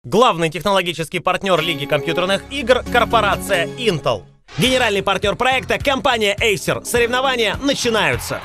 Главный технологический партнер Лиги компьютерных игр – корпорация Intel. Генеральный партнер проекта – компания Acer. Соревнования начинаются.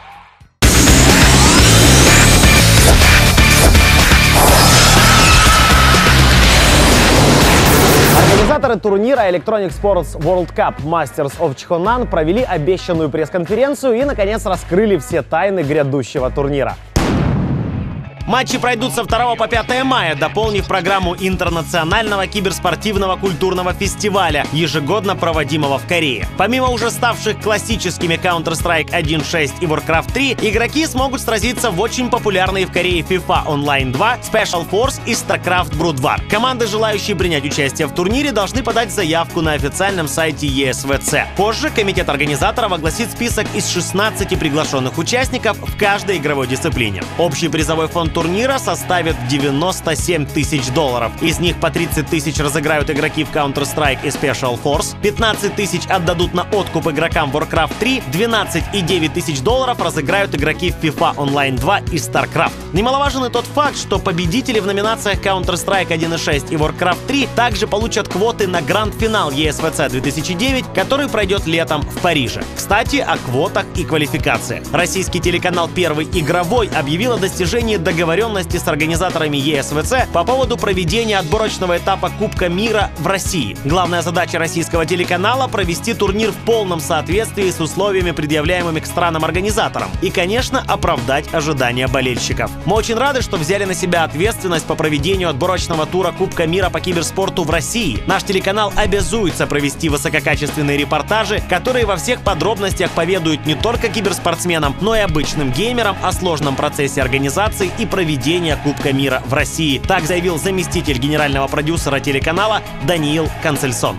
Организаторы турнира Electronic Sports World Cup Masters of Chhonan провели обещанную пресс-конференцию и, наконец, раскрыли все тайны грядущего турнира. Матчи пройдут со 2 по 5 мая, дополнив программу интернационального киберспортивного культурного фестиваля, ежегодно проводимого в Корее. Помимо уже ставших классическими Counter-Strike 1.6 и Warcraft 3, игроки смогут сразиться в очень популярные в Корее FIFA Online 2, Special Force и StarCraft Brood War. Команды, желающие принять участие в турнире, должны подать заявку на официальном сайте ESVC. Позже комитет организаторов огласит список из 16 приглашенных участников в каждой игровой дисциплине. Общий призовой фонд турнира составит $97 тысяч. Из них по 30 тысяч разыграют игроки в Counter-Strike и Special Force, 15 тысяч отдадут на откуп игрокам Warcraft 3, 12,9 тысяч разыграют игроки в FIFA Online 2 и StarCraft. Немаловажен и тот факт, что победители в номинациях Counter-Strike 1.6 и Warcraft 3 также получат квоты на гранд-финал ESVC 2009, который пройдет летом в Париже. Кстати, о квотах и квалификации. Российский телеканал «Первый игровой» объявил о достижении договоренности с организаторами ESVC по поводу проведения отборочного этапа Кубка мира в России. Главная задача российского телеканала — провести турнир в полном соответствии с условиями, предъявляемыми к странам-организаторам, и, конечно, оправдать ожидания болельщиков. Мы очень рады, что взяли на себя ответственность по проведению отборочного тура Кубка мира по киберспорту в России. Наш телеканал обязуется провести высококачественные репортажи, которые во всех подробностях поведают не только киберспортсменам, но и обычным геймерам о сложном процессе организации и проведения Кубка мира в России. Так заявил заместитель генерального продюсера телеканала Даниил Канцельсон.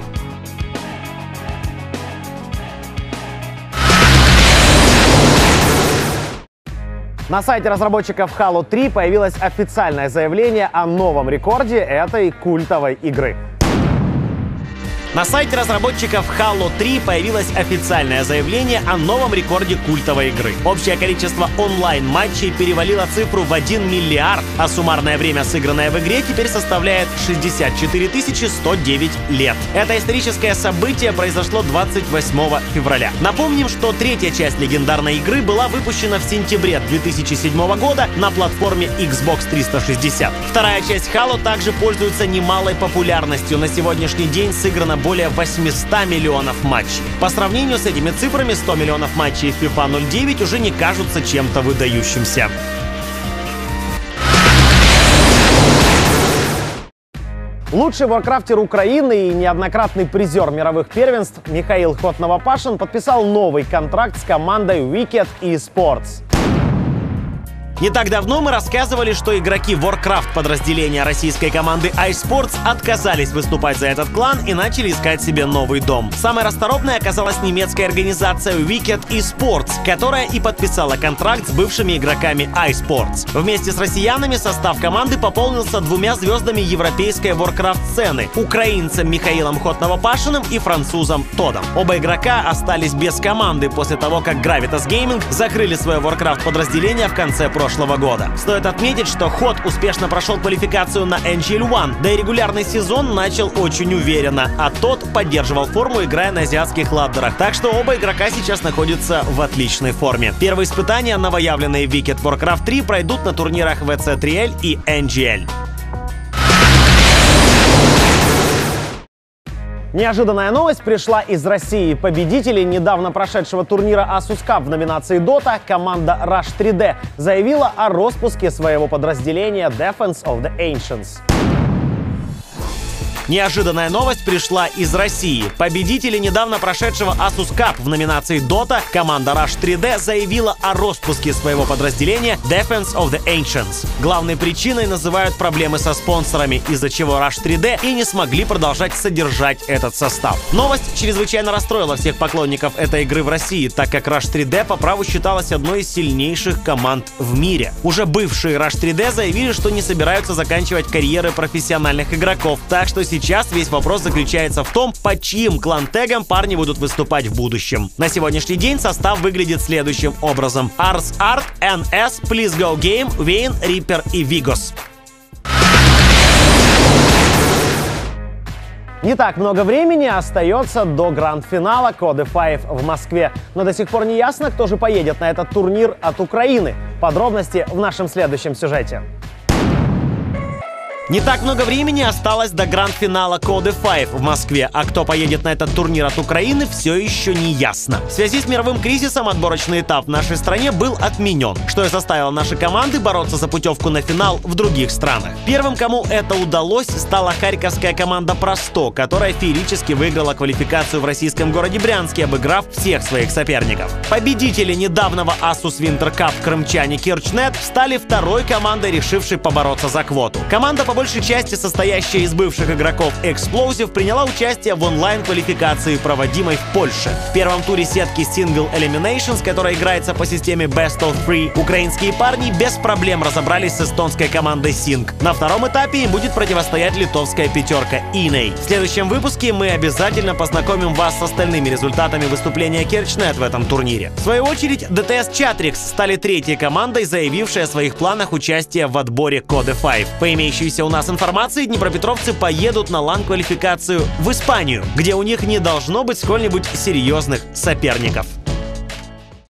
На сайте разработчиков Halo 3 появилось официальное заявление о новом рекорде этой культовой игры. На сайте разработчиков Halo 3 появилось официальное заявление о новом рекорде культовой игры. Общее количество онлайн-матчей перевалило цифру в 1 миллиард, а суммарное время, сыгранное в игре, теперь составляет 64 109 лет. Это историческое событие произошло 28 февраля. Напомним, что третья часть легендарной игры была выпущена в сентябре 2007 года на платформе Xbox 360. Вторая часть Halo также пользуется немалой популярностью. На сегодняшний день сыграно более 800 миллионов матчей. По сравнению с этими цифрами, 100 миллионов матчей в FIFA 09 уже не кажутся чем-то выдающимся. Лучший варкрафтер Украины и неоднократный призер мировых первенств Михаил Ход-Новопашин подписал новый контракт с командой Wicked eSports. Не так давно мы рассказывали, что игроки Warcraft подразделения российской команды iSports отказались выступать за этот клан и начали искать себе новый дом. Самой расторопной оказалась немецкая организация Wicked eSports, которая и подписала контракт с бывшими игроками iSports. Вместе с россиянами состав команды пополнился 2 звездами европейской Warcraft-сцены — украинцем Михаилом Ход-Новопашиным и французом Тодом. Оба игрока остались без команды после того, как Gravitas Gaming закрыли свое Warcraft подразделение в конце прошлого года. Стоит отметить, что Ход успешно прошел квалификацию на NGL One, да и регулярный сезон начал очень уверенно, а тот поддерживал форму, играя на азиатских ладдерах. Так что оба игрока сейчас находятся в отличной форме. Первые испытания новоявленные Wicked Warcraft 3 пройдут на турнирах WC3L и NGL. Неожиданная новость пришла из России. Победители недавно прошедшего турнира Asus Cup в номинации Dota, команда Rush 3D, заявила о распуске своего подразделения Defense of the Ancients. Неожиданная новость пришла из России. Победители недавно прошедшего Asus Cup в номинации Dota, команда Rush 3D, заявила о распуске своего подразделения Defense of the Ancients. Главной причиной называют проблемы со спонсорами, из-за чего Rush 3D и не смогли продолжать содержать этот состав. Новость чрезвычайно расстроила всех поклонников этой игры в России, так как Rush 3D по праву считалась одной из сильнейших команд в мире. Уже бывшие Rush 3D заявили, что не собираются заканчивать карьеры профессиональных игроков, так что сейчас весь вопрос заключается в том, под чьим клан-тегом парни будут выступать в будущем. На сегодняшний день состав выглядит следующим образом: Ars Art, NS, Please Go Game, Вейн, Reaper и Vigos. Не так много времени остается до гранд-финала Code 5 в Москве. Но до сих пор не ясно, кто же поедет на этот турнир от Украины. Подробности в нашем следующем сюжете. Не так много времени осталось до гранд-финала Code 5 в Москве, а кто поедет на этот турнир от Украины, все еще не ясно. В связи с мировым кризисом отборочный этап в нашей стране был отменен, что и заставило наши команды бороться за путевку на финал в других странах. Первым, кому это удалось, стала харьковская команда «Просто», которая феерически выиграла квалификацию в российском городе Брянске, обыграв всех своих соперников. Победители недавнего Asus Winter Cup крымчане Kirchnet стали второй командой, решившей побороться за квоту. Команда по большей части, состоящая из бывших игроков Explosive, приняла участие в онлайн-квалификации, проводимой в Польше. В первом туре сетки Single Eliminations, которая играется по системе Best of 3, украинские парни без проблем разобрались с эстонской командой Sync. На втором этапе им будет противостоять литовская пятерка Inei. В следующем выпуске мы обязательно познакомим вас с остальными результатами выступления Kirchnet в этом турнире. В свою очередь, DTS Chatrix стали третьей командой, заявившей о своих планах участия в отборе Code 5. По имеющейся у нас информации, днепропетровцы поедут на LAN-квалификацию в Испанию, где у них не должно быть сколь-нибудь серьезных соперников.